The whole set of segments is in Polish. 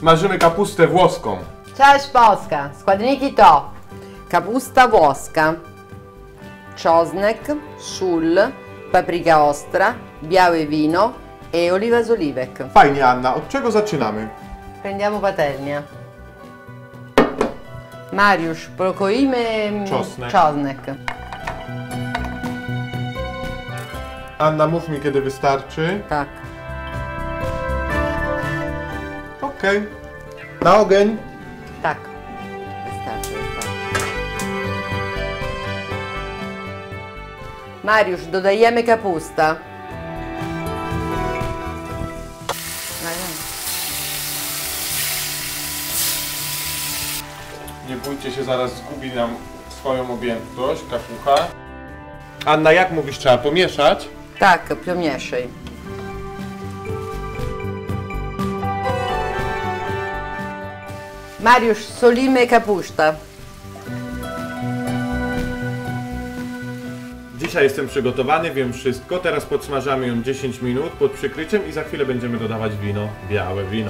Smażymy kapustę włoską. Cześć Polska! Składniki to kapusta włoska, czosnek, sól, papryka ostra, białe wino e oliwa z oliwek. Fajnie, Anna. Od czego zaczynamy? Prendiamo patelnia. Mariusz, pokroimy czosnek. Anna, mów mi, kiedy wystarczy. Tak. Okej. Na ogień. Tak. Wystarczy. Mariusz, dodajemy kapustę. Nie bójcie się, zaraz zgubi nam swoją objętość, kapucha. Anna, jak mówisz, trzeba pomieszać? Tak, pomieszaj. Mariusz, solimy kapustę. Dzisiaj jestem przygotowany, wiem wszystko. Teraz podsmażamy ją 10 minut pod przykryciem i za chwilę będziemy dodawać wino, białe wino.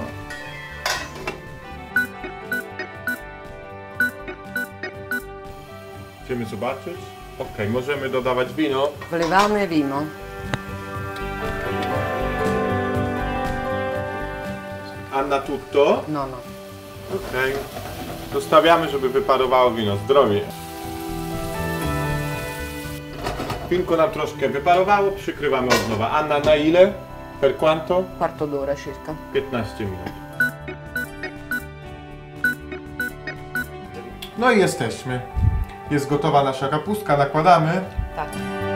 Chcemy zobaczyć? Ok, możemy dodawać wino. Wlewamy wino. Anna, tutto? No. Ok. Zostawiamy, żeby wyparowało wino. Zdrowie. Winko nam troszkę wyparowało, przykrywamy od nowa. Anna, na ile? Per quanto? Quarto d'ora circa. 15 minut. No i jesteśmy. Jest gotowa nasza kapustka, nakładamy. Tak.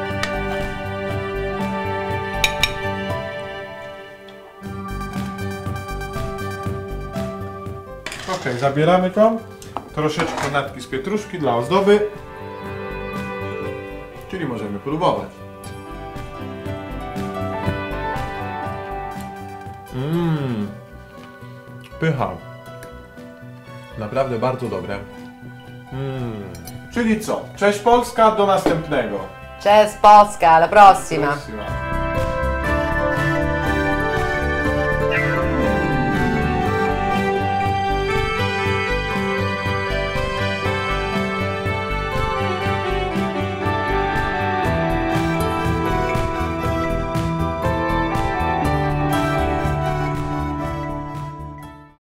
Ok, zabieramy to. Troszeczkę natki z pietruszki dla ozdoby. Czyli możemy próbować. Pycha. Naprawdę bardzo dobre. Czyli co? Cześć Polska, do następnego. Cześć Polska, alla prossima! Prossima.